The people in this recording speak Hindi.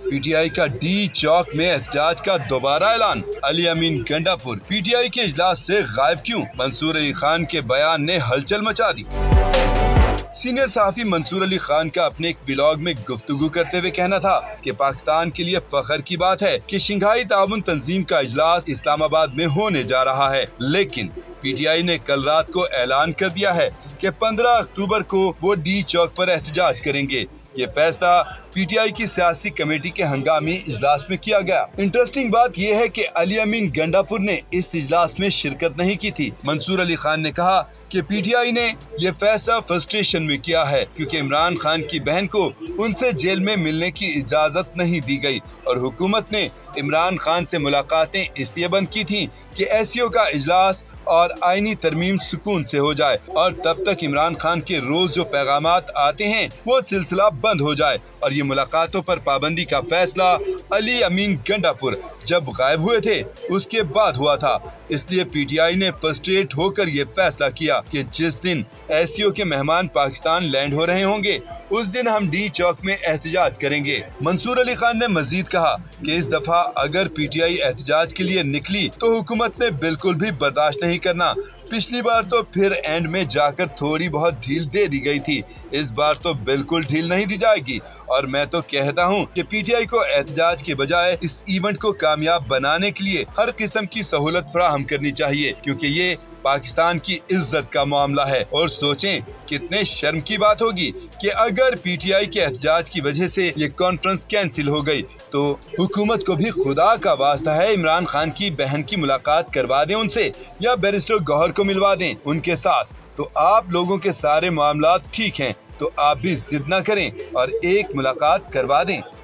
पीटीआई का डी चौक में एहतजाज का दोबारा ऐलान। अली अमीन गंडापुर पीटीआई के इजलास से गायब क्यों? मंसूर अली खान के बयान ने हलचल मचा दी। सीनियर सहाफी मंसूर अली खान का अपने एक ब्लॉग में गुफ्तगू करते हुए कहना था कि पाकिस्तान के लिए फख्र की बात है कि शंघाई ताउन तंजीम का इजलास इस्लामाबाद में होने जा रहा है, लेकिन पीटीआई ने कल रात को ऐलान कर दिया है कि 15 अक्टूबर को वो डी चौक पर एहतजाज करेंगे। ये फैसला पीटीआई की सियासी कमेटी के हंगामी इजलास में किया गया। इंटरेस्टिंग बात यह है कि अली अमीन गंडापुर ने इस इजलास में शिरकत नहीं की थी। मंसूर अली खान ने कहा कि पीटीआई ने ये फैसला फ्रस्ट्रेशन में किया है क्योंकि इमरान खान की बहन को उनसे जेल में मिलने की इजाजत नहीं दी गई और हुकूमत ने इमरान खान से मुलाकातें इसलिए बंद की थी कि एससीओ का इजलास और आईनी तरमीम सुकून से हो जाए और तब तक इमरान खान के रोज जो पैगामात आते हैं वो सिलसिला बंद हो जाए। और ये मुलाकातों पर पाबंदी का फैसला अली अमीन गंडापुर जब गायब हुए थे उसके बाद हुआ था। इसलिए पीटीआई ने फ्रस्ट्रेट होकर ये फैसला किया कि जिस दिन एससीओ के मेहमान पाकिस्तान लैंड हो रहे होंगे उस दिन हम डी चौक में एहतजाज करेंगे। मंसूर अली खान ने मजीद कहा कि इस दफा अगर पीटीआई एहतजाज के लिए निकली तो हुकूमत ने बिल्कुल भी बर्दाश्त नहीं करना। पिछली बार तो फिर एंड में जाकर थोड़ी बहुत ढील दे दी गई थी, इस बार तो बिल्कुल ढील नहीं दी जाएगी। और मैं तो कहता हूँ कि पीटीआई को एहतजाज के बजाय इस इवेंट को कामयाब बनाने के लिए हर किस्म की सहूलत फराहम करनी चाहिए क्योंकि ये पाकिस्तान की इज्जत का मामला है। और सोचें कितने शर्म की बात होगी कि अगर पीटीआई के एहतजाज की वजह से ये कॉन्फ्रेंस कैंसिल हो गई तो हुकूमत को भी खुदा का वास्ता है इमरान खान की बहन की मुलाकात करवा दें उनसे या बैरिस्टर गौहर को मिलवा दें उनके साथ। तो आप लोगों के सारे मामलात ठीक हैं तो आप भी जिद न करें और एक मुलाकात करवा दें।